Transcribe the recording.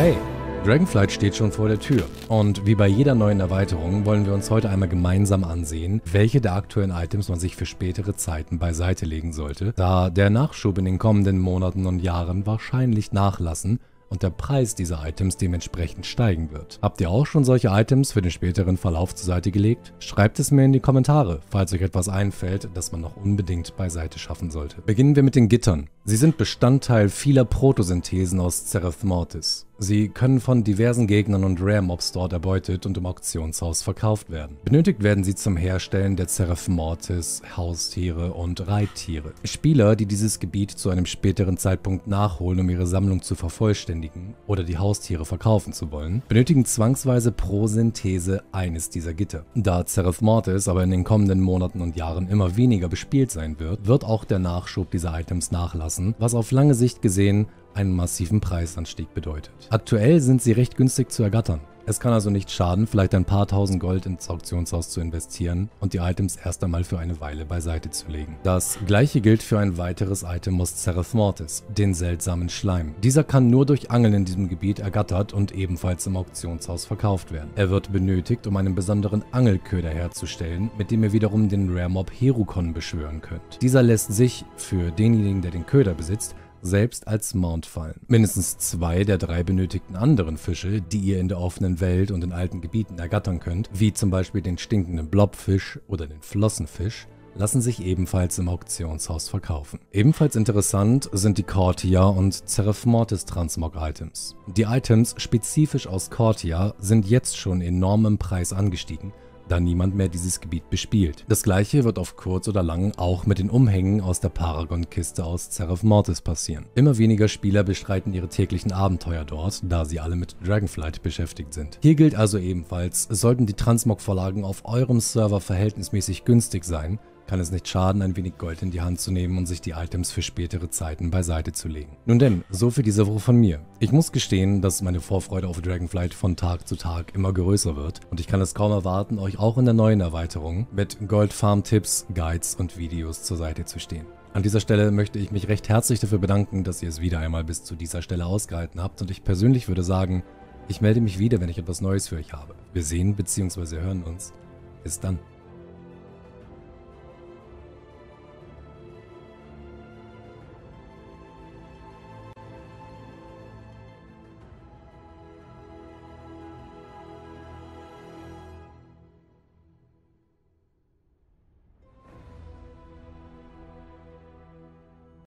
Hey, Dragonflight steht schon vor der Tür und wie bei jeder neuen Erweiterung wollen wir uns heute einmal gemeinsam ansehen, welche der aktuellen Items man sich für spätere Zeiten beiseite legen sollte, da der Nachschub in den kommenden Monaten und Jahren wahrscheinlich nachlassen und der Preis dieser Items dementsprechend steigen wird. Habt ihr auch schon solche Items für den späteren Verlauf zur Seite gelegt? Schreibt es mir in die Kommentare, falls euch etwas einfällt, das man noch unbedingt beiseite schaffen sollte. Beginnen wir mit den Gittern. Sie sind Bestandteil vieler Protosynthesen aus Zereth Mortis. Sie können von diversen Gegnern und Rare-Mobs dort erbeutet und im Auktionshaus verkauft werden. Benötigt werden sie zum Herstellen der Zereth Mortis, Haustiere und Reittiere. Spieler, die dieses Gebiet zu einem späteren Zeitpunkt nachholen, um ihre Sammlung zu vervollständigen oder die Haustiere verkaufen zu wollen, benötigen zwangsweise pro Synthese eines dieser Gitter. Da Zereth Mortis aber in den kommenden Monaten und Jahren immer weniger bespielt sein wird, wird auch der Nachschub dieser Items nachlassen, was auf lange Sicht gesehen einen massiven Preisanstieg bedeutet. Aktuell sind sie recht günstig zu ergattern. Es kann also nicht schaden, vielleicht ein paar tausend Gold ins Auktionshaus zu investieren und die Items erst einmal für eine Weile beiseite zu legen. Das gleiche gilt für ein weiteres Item aus Zereth Mortis, den seltsamen Schleim. Dieser kann nur durch Angeln in diesem Gebiet ergattert und ebenfalls im Auktionshaus verkauft werden. Er wird benötigt, um einen besonderen Angelköder herzustellen, mit dem ihr wiederum den Rare-Mob Herukon beschwören könnt. Dieser lässt sich, für denjenigen, der den Köder besitzt, selbst als Mount fallen. Mindestens 2 der 3 benötigten anderen Fische, die ihr in der offenen Welt und in alten Gebieten ergattern könnt, wie zum Beispiel den stinkenden Blobfisch oder den Flossenfisch, lassen sich ebenfalls im Auktionshaus verkaufen. Ebenfalls interessant sind die Kortia und Zereth Mortis Transmog-Items. Die Items spezifisch aus Kortia sind jetzt schon enorm im Preis angestiegen, da niemand mehr dieses Gebiet bespielt. Das gleiche wird auf kurz oder lang auch mit den Umhängen aus der Paragon-Kiste aus Zereth Mortis passieren. Immer weniger Spieler bestreiten ihre täglichen Abenteuer dort, da sie alle mit Dragonflight beschäftigt sind. Hier gilt also ebenfalls, sollten die Transmog-Vorlagen auf eurem Server verhältnismäßig günstig sein, kann es nicht schaden, ein wenig Gold in die Hand zu nehmen und sich die Items für spätere Zeiten beiseite zu legen. Nun denn, so für diese Woche von mir. Ich muss gestehen, dass meine Vorfreude auf Dragonflight von Tag zu Tag immer größer wird und ich kann es kaum erwarten, euch auch in der neuen Erweiterung mit Goldfarm-Tipps, Guides und Videos zur Seite zu stehen. An dieser Stelle möchte ich mich recht herzlich dafür bedanken, dass ihr es wieder einmal bis zu dieser Stelle ausgehalten habt und ich persönlich würde sagen, ich melde mich wieder, wenn ich etwas Neues für euch habe. Wir sehen bzw. hören uns. Bis dann.